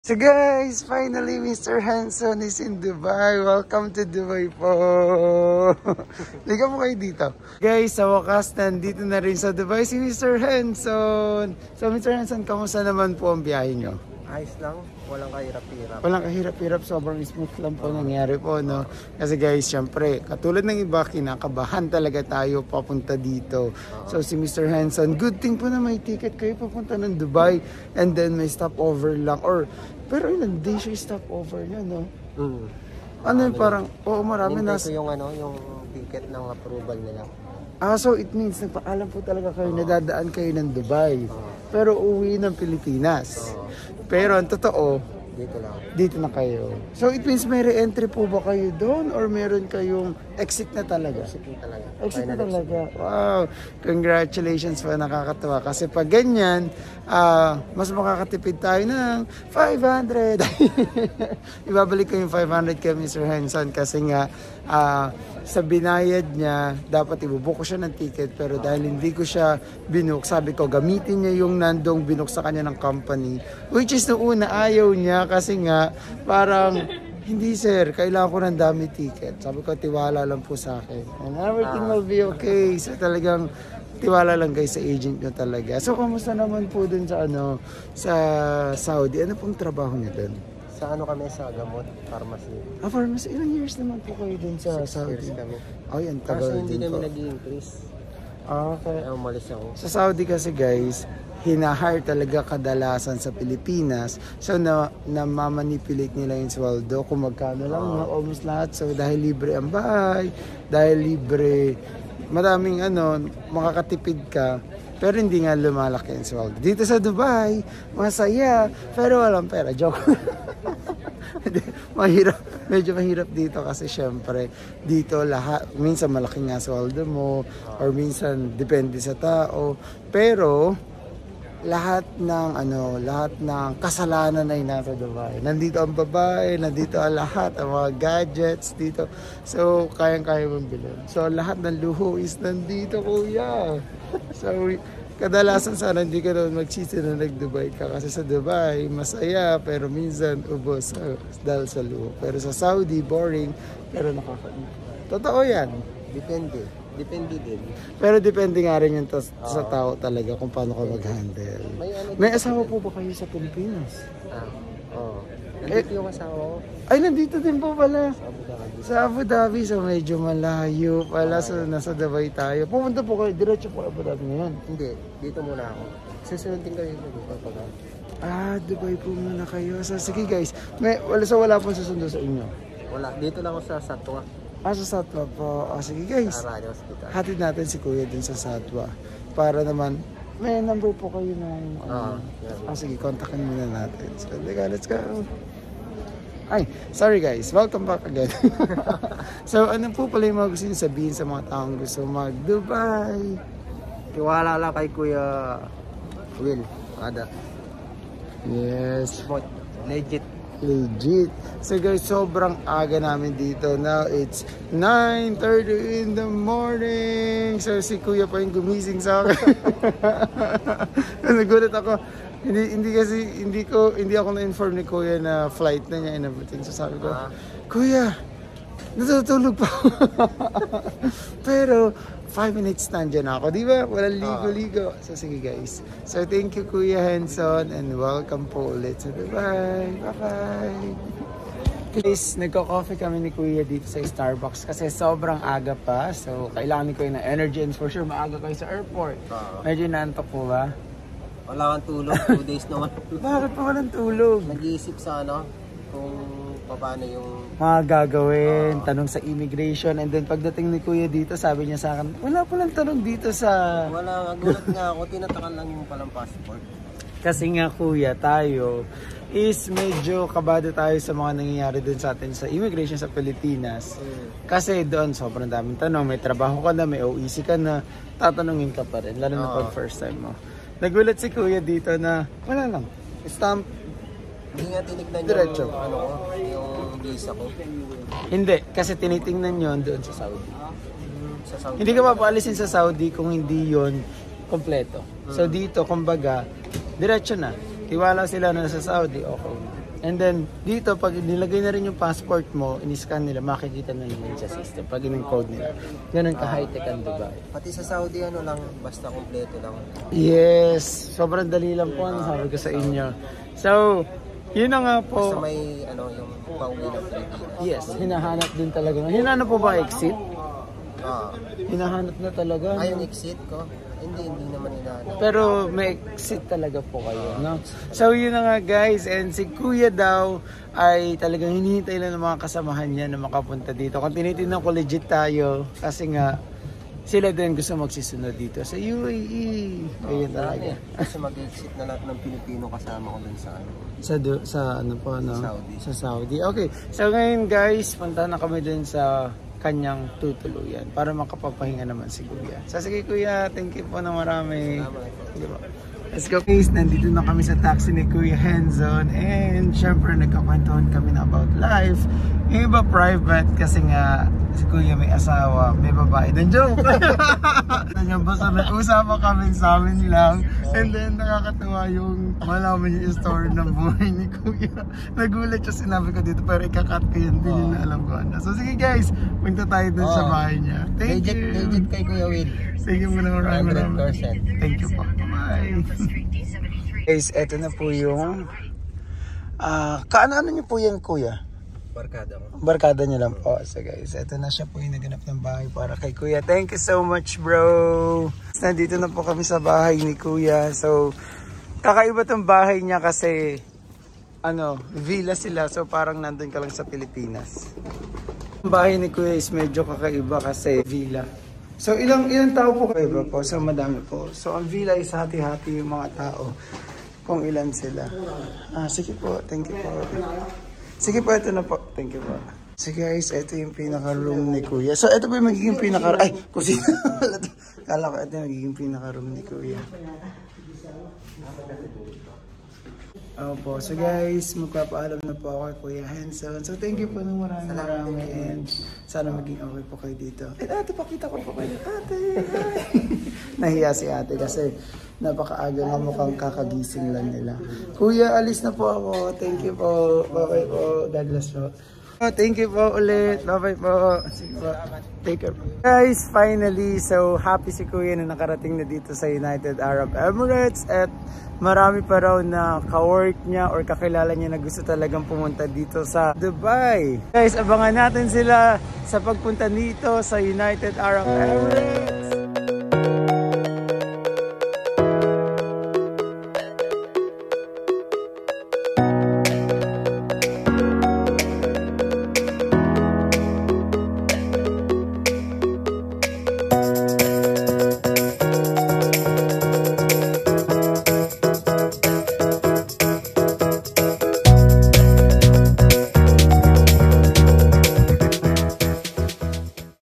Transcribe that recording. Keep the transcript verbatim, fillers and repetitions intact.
So guys, finally Mister Hanson is in Dubai. Welcome to Dubai po. Liga mo kayo dito. Guys, sa wakas, nandito na rin sa Dubai si Mister Hanson. So Mister Hanson, kamusta naman po ang biyahe nyo? Ayos lang, walang kahirap-hirap. Walang kahirap-hirap, sobrang smooth lang po nangyari po, no? Kasi guys, syempre, katulad ng iba, kinakabahan talaga tayo papunta dito. So si Mister Hanson, good thing po na may ticket kayo papunta ng Dubai and then may stopover lang. Or, pero ilang days yung stopover niya, no? Mm. Ano yung parang, oo, marami na. Hintay ko yung ano, yung ticket ng approval nila. Ah, so it means nagpaalam po talaga kayo, nadadaan kayo ng Dubai. Pero uwi ng Pilipinas. Pero ang totoo, Dito lang. dito na kayo. So it means may re-entry po ba kayo doon or meron kayong exit na talaga? Exit na talaga. Exit na Final talaga. Wow! Congratulations po, nakakatawa. Kasi pag ganyan, ah, mas makakatipid tayo ng five hundred. Ibabalik ko yung five hundred kay Mister Hanson kasi nga ah, sa binayad niya, dapat ibubook ko siya ng ticket pero dahil hindi ko siya binook, sabi ko gamitin niya yung nandong binook sa kanya ng company, which is noong una ayaw niya kasi nga parang hindi sir, kailangan ko ng dami ticket. Sabi ko tiwala lang po sa akin and everything will be okay. So talagang tiwala lang guys sa agent niyo talaga. So kamusta naman po dun sa ano sa Saudi? Ano pong trabaho niya dun? Sa ano kami sa gamot, pharmacy. Ah, pharmacy, ilang years naman po kayo dun sa Six Saudi? years kami. Oh, yan, Kaso tagal hindi din kami po. nag-i-increase. Ah, okay. Kaya umalis ako. Sa Saudi kasi guys, hinahire talaga kadalasan sa Pilipinas. So na namamanipulate nila yung sweldo kung magkano lang, no? Almost lahat. So dahil libre ang bahay, dahil libre, maraming ano, makakatipid ka. Pero hindi nga lumalaki ang sweldo. Dito sa Dubai, masaya, pero walang pera. Joke. Mahirap, medyo mahirap dito kasi syempre dito lahat, minsan malaki nga sweldo mo or minsan depende sa tao. Pero lahat ng ano, lahat ng kasalanan ay nasa Dubai. Nandito ang babae, nandito ang lahat, ang mga gadgets dito. So, kayang-kaya mong bilhin. So, lahat ng luho is nandito, kuya. So, kadalasan sana hindi ka naman magsisi na nag-Dubai ka. Kasi sa Dubai, masaya, pero minsan ubos uh, dahil sa luho. Pero sa Saudi, boring, pero nakaka-ipon. Totoo yan. Depende. Depende din. Pero depende nga rin yun to, sa tao talaga kung paano ka mag-handle. May ano May asawa po ba kayo sa Pilipinas? Ah, oo. Nandito yung asawa ko. Ay, nandito din po pala. Sa Abu Dhabi. Sa Abu Dhabi, so medyo malayo pala. So, nasa Dubai tayo. Pumunta po kayo, diretso po Abu Dhabi ngayon. Hindi, dito muna ako. Susunod din kayo dito pag Ah, Dubai po muna kayo. So, sige guys, may, wala, so wala pong susundo sa inyo. Wala, dito lang ako sa Satwa. Ah, sa Satwa po. Ah, sige guys, Sa Radio Hospital. hatid natin si Kuya din sa Satwa. Para naman, may number po kayo ng... Ah, Uh, ah, sige, kontakin muna natin. So, teka, let's go. Ay, sorry guys. Welcome back again. So, ano po pala yung mga gusto nyo sabihin sa mga taong gusto mag-Dubai? Tiwala lang kay Kuya Will. Ada. Yes. Legit. Legit. So guys, sobrang aga namin dito. Now it's nine thirty in the morning. So si Kuya pa yung gumising sa akin. Nagulat ako. Hindi hindi kasi hindi ko hindi ako na-inform ni Kuya na flight na niya and everything. So sabi ko, Kuya, natutulog pa. Pero five minutes nandiyan ako, di ba? Walang ligo-ligo. So sige guys. So thank you Kuya Hanson and welcome po ulit sa Dubai. Bye-bye. Guys, nagko-coffee kami ni Kuya dito sa Starbucks kasi sobrang aga pa. So kailangan ni Kuya na energy and for sure maaga kayo sa airport. Medyo nantok po ba? Wala kang tulog. Two days naman. Bakit pa walang tulog? Nag-iisip sa ano, kung paano yung... Mga gagawin, uh, tanong sa immigration, and then pagdating ni Kuya dito, sabi niya sa akin, wala palang tanong dito sa... Wala, nagulat nga ako, tinatakan lang yung palang passport. Kasi nga Kuya, tayo is medyo kabado tayo sa mga nangyayari dun sa atin sa immigration sa Pilipinas. Mm. Kasi doon, sobrang daming tanong, may trabaho ka na, may O E C ka na, tatanungin ka pa rin, lalo na pag first time mo. Nagulat si Kuya dito na, wala lang, stamp. Hindi nga tinignan Diretso. yung, ano, yung visa ko. Hindi, kasi tinitingnan yon doon sa Saudi. Sa Saudi. Hindi ka mapaalisin sa Saudi kung hindi yon kompleto. So dito, kumbaga, diretso na. Tiwala sila na sa Saudi, okay. And then, dito, pag nilagay na rin yung passport mo, in-scan nila, makikita na nila sa system. Pag in-code nila. Ganun ka-high-tech ang Dubai. Pati sa Saudi, ano lang, basta kompleto lang. Yes! Sobrang dali lang po, ano sabi ko sa inyo. So, yun na nga po. Basta may, ano, yung pauwi ng Pilipinas. Yes, hinahanap din talaga. Hinahanap po ba exit? Ah. Hinahanap na talaga. Ay, yung exit ko? Hindi, hindi naman hinahanap. Pero may exit talaga po kayo, no? So yun na nga guys, and si Kuya daw ay talagang hinihintay lang ng mga kasamahan niya na makapunta dito. Kung tinitingnan ko legit tayo, kasi nga sila din gusto magsisunod dito sa U A E. Ayun talaga. Kasi mag-exit na lahat ng Pilipino kasama ko dun sa ano. Sa, do, sa ano po, no? Saudi. Sa Saudi. Okay, so ngayon guys, punta na kami dun sa kanyang tutuluyan para makapagpahinga naman si Kuya. So sige Kuya, thank you po na marami. Salamat. Let's go guys, nandito na kami sa taxi ni Kuya Henzon and syempre nagkakwentuhan kami na about life. Yung iba private kasi nga si Kuya may asawa, may babae. Then joke! Basta nag-usapan kami sa amin lang and then nakakatawa yung malaman yung story ng buhay ni Kuya. Nagulat siya sinabi ko dito pero ikakat ko yun, hindi oh. na alam ko ano. So sige guys, punta tayo dun oh. sa bahay niya. Thank legit, you! Legit kay Kuya Will. Sige mo na maraming one hundred percent. Thank you po. Bye! Guys, eto na po yung uh, kaano-ano niyo po yan Kuya? Barkada mo. Barkada niya lang po. So guys, eto na siya po yung naganap ng bahay para kay Kuya. Thank you so much bro! Nandito na po kami sa bahay ni Kuya. So, kakaiba tong bahay niya kasi ano, villa sila. So parang nandun ka lang sa Pilipinas. Ang bahay ni Kuya is medyo kakaiba kasi villa. So ilang ilang tao po kayo po? So madami po. So ang villa is hati-hati yung mga tao kung ilan sila. Ah, sige po. Thank you po. Sige po, ito na po. Thank you po. So guys, ito yung pinaka-room ni Kuya. So ito po yung magiging pinaka... Ay, kusina. Kala ko ito yung magiging pinaka-room ni Kuya. Opo. So guys, magpapaalam na po ako kay Kuya Henzon. So thank you po ng marami marami and sana maging okay po kayo dito. Eh ate, pakita ko po kayo. Ate! Nahiya si ate kasi napakaaga nga mukhang kakagising lang nila. Kuya, alis na po ako. Thank you po. Bye-bye po. God bless po. Thank you po ulit. Bye-bye po. Sige po. Take care po. Guys, finally, so happy si Kuya na nakarating na dito sa United Arab Emirates at marami pa raw na ka-work niya or kakilala niya na gusto talagang pumunta dito sa Dubai. Guys, abangan natin sila sa pagpunta dito sa United Arab Emirates.